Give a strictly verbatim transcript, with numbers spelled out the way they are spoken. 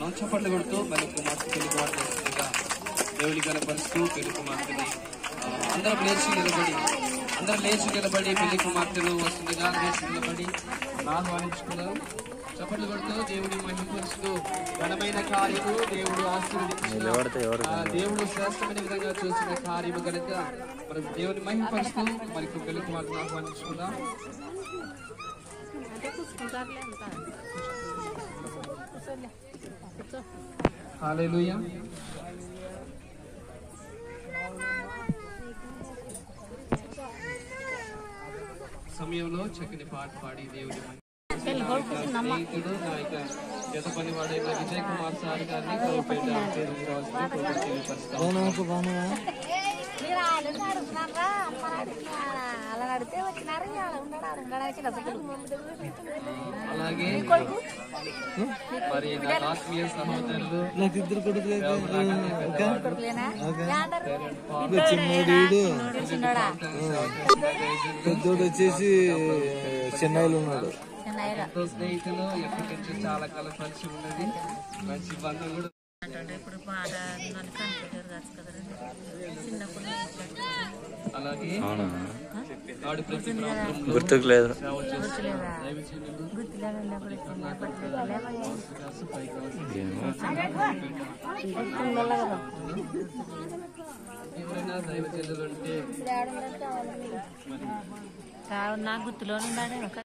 కోరుతున్నాను. చప్పట్లు కొడుతూ పెళ్లి కుమార్తె పెళ్లి కుమార్తె వస్తుందిగా దేవుడి కనపరుస్తూ పెళ్లి కుమార్తెని అందరం లేచి నిలబడి అందరం లేచి నిలబడి పెళ్లి కుమార్తెలు వస్తుందిగా లేచి నిలబడి ఆహ్వానించుకున్నారు. చప్పట్లు కొడుతూ దేవుడి మహిమపరుస్తూ ఘనమైన కార్యము దేవుడు ఆశీర్వదించిన దేవుడు శ్రేష్టమైన విధంగా చూసిన కార్యము కనుక మరి దేవుని మహిమపరుస్తూ మరి పెళ్లి కుమార్తెను ఆహ్వానించుకుందాం. హల్లెలూయా. సమయంలో చక్కని పాట పాడి దేవుడి స్నేహితుడు నా యొక్క జత పని వాడైన విజయ్ కుమార్ సార్ గారిని అలాగే మరి నా ఆత్మీయ సహోదరులు నాకు ఇద్దరు కొడుకులు పెద్దోడు వచ్చేసి చెన్నైలో ఉన్నాడు. ఎంతో స్నేహితులు ఎప్పటి నుంచి చాలా కాలం పరిచయం ఉన్నది. మంచి బంధం కూడా అలాగే ఆడు ప్రతి గుర్తుకు లేదు. ఎవరైనా దైవ చెల్లులు అంటే నాకు గుర్తులో